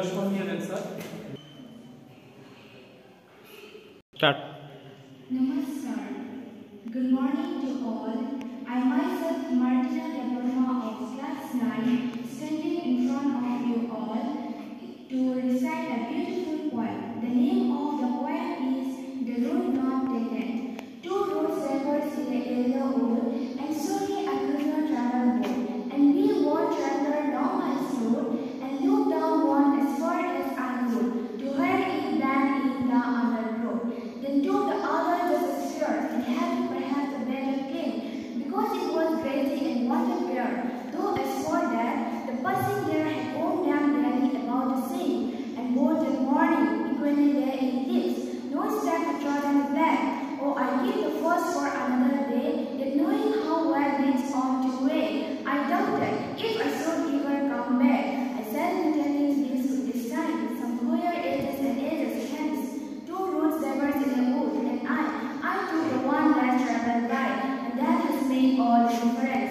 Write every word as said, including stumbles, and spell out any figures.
rush from here and sir. Start. Namaskar. Good morning to all. I myself, Martina Deborah of class nine, standing in front of you all to recite a beautiful poem. The name of the poem is The Road Not Taken. Two roads traversed in a yellow wood, and slowly I could not travel more. And we won't travel long as road, and look down one as far as I could, to hurry it then in the other road. Then took the other just as sure, and having perhaps a better claim, because it was grazing and wanted bear. Though as for that, the passing there had owned them daily about the same, and both the morning equally lay in lips, no step to trodden back. Oh, I give the first for another day, yet knowing how well leads on to way, I doubted if I should ever come back. I said in telling this this time, some queer ages and ages hence, two roads diverged in the wood, and I, I took the one less traveled right, and that has made all the difference.